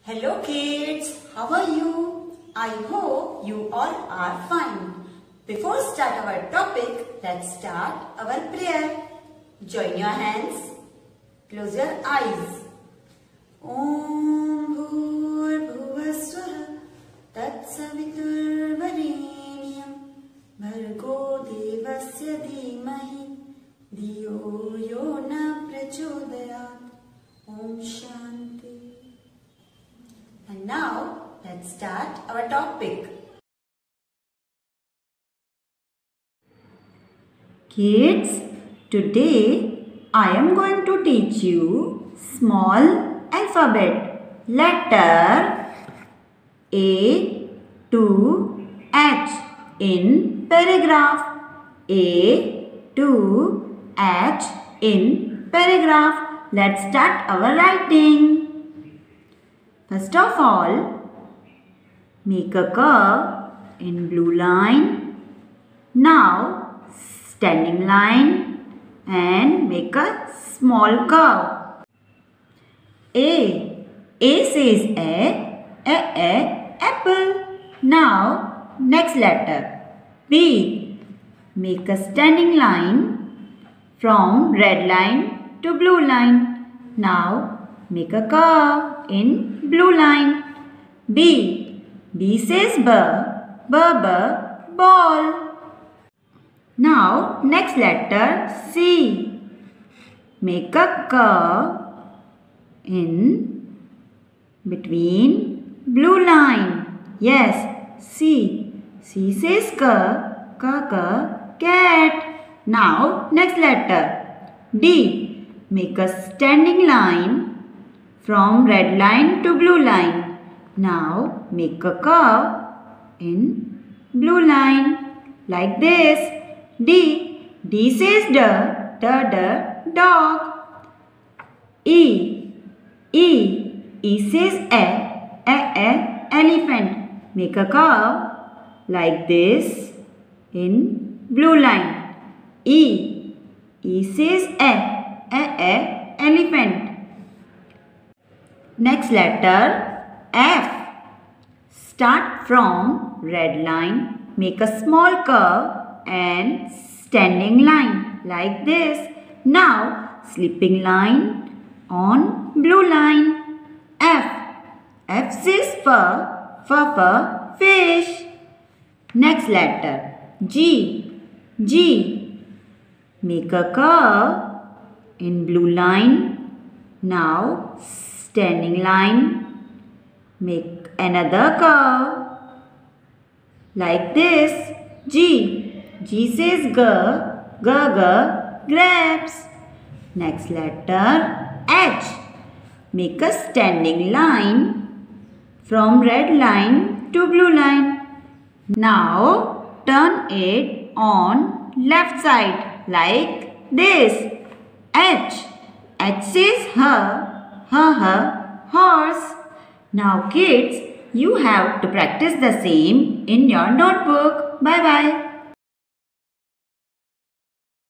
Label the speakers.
Speaker 1: Hello kids, how are you? I hope you all are fine. Before start our topic, let's start our prayer. Join your hands. Close your eyes. Om Bhurbhuvaswah Tatsaviturvarenyam Bhargo Devasya Dhimahi Dhiyo Yona Prachodayat. Om Shanti. And now, let's start our topic.
Speaker 2: Kids, today I am going to teach you small alphabet letter A to H in paragraph. A to H in paragraph. Let's start our writing. First of all, make a curve in blue line. Now, standing line and make a small curve. A says apple. Now, next letter. B. Make a standing line from red line to blue line. Now, make a curve in blue line. B says ball. Now next letter C. Make a curve in between blue line. Yes, C says cat. Now next letter D. Make a standing line from red line to blue line. Now make a curve in blue line like this. D says dog. E says elephant. Make a curve like this in blue line. E says elephant. Next letter F. Start from red line, make a small curve and standing line like this. Now slipping line on blue line. F says fish. Next letter G. Make a curve in blue line. Now standing line, make another curve like this. G says grapes. Next letter H. Make a standing line from red line to blue line. Now turn it on left side like this. H says horse. Now kids, you have to practice the same in your notebook. Bye bye.